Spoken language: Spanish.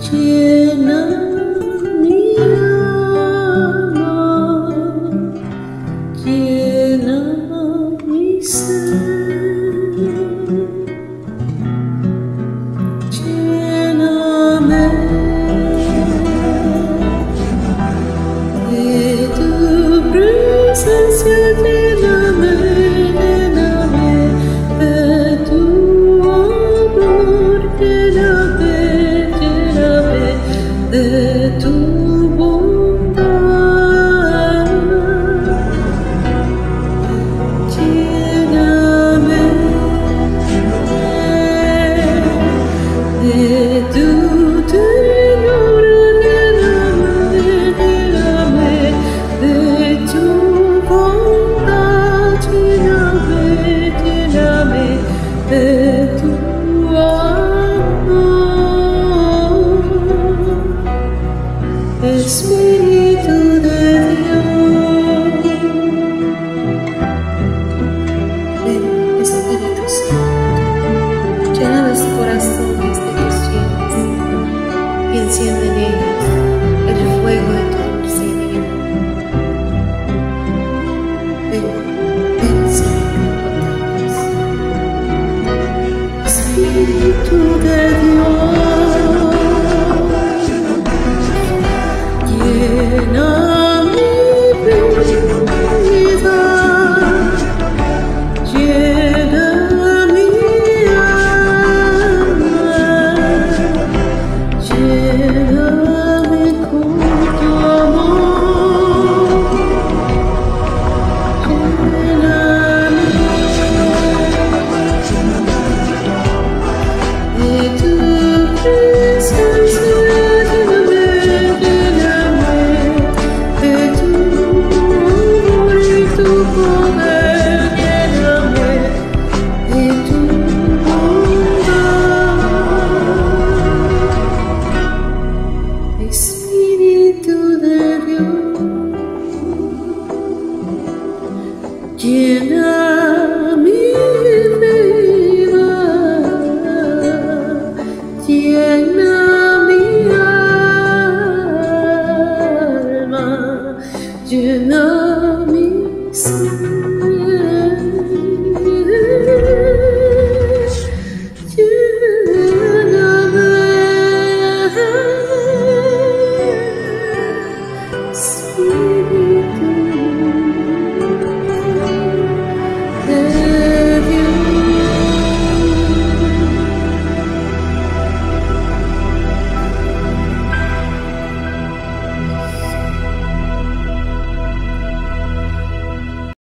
llena mi alma, llena mi ser, lléname de tu presencia, lléname, lléname de tu amor, lléname, lléname de tu bondad, lléname de tu ternura, lléname, lléname de tu bondad, lléname, lléname de tu amor, Espíritu de Dios. Ven, Espíritu Santo, llena los corazones de tus fieles y enciende en ellos el fuego de